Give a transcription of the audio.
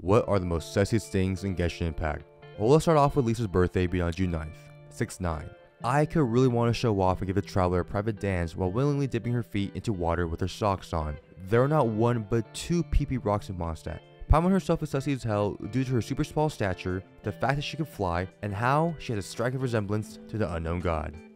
What are the most sussiest things in Genshin Impact? Well, let's start off with Lisa's birthday being on June 9th, 6'9". I could really want to show off and give the traveler a private dance while willingly dipping her feet into water with her socks on. There are not one but two PP rocks in Mondstadt. Paimon herself is sussy as hell due to her super small stature, the fact that she can fly, and how she has a striking resemblance to the unknown god.